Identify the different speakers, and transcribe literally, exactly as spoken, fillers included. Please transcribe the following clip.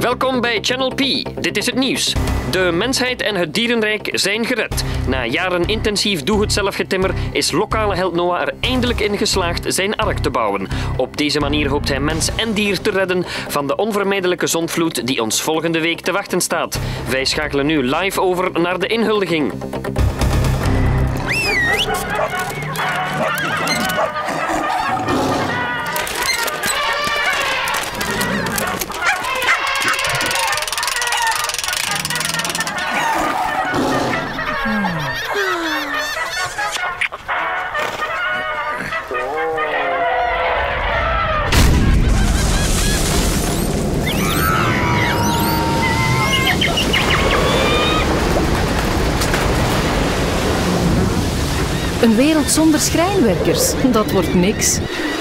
Speaker 1: Welkom bij Channel P. Dit is het nieuws. De mensheid en het dierenrijk zijn gered. Na jaren intensief doe-het-zelf-getimmer is lokale held Noah er eindelijk in geslaagd zijn ark te bouwen. Op deze manier hoopt hij mens en dier te redden van de onvermijdelijke zondvloed die ons volgende week te wachten staat. Wij schakelen nu live over naar de inhuldiging.
Speaker 2: Een wereld zonder schrijnwerkers, dat wordt niks.